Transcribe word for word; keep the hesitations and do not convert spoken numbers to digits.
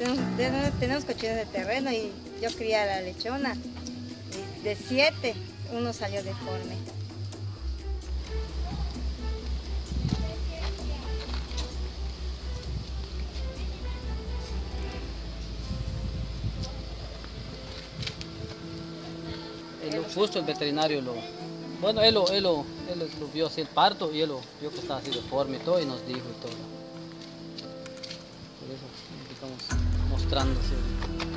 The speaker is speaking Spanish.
tenemos, tenemos cochinos de terreno y yo crié a la lechona. Y de siete, uno salió deforme. Él lo, justo el veterinario lo... Bueno, él lo, él, lo, él lo vio así el parto y él lo vio que estaba así deforme y todo y nos dijo y todo. Por eso estamos mostrando así.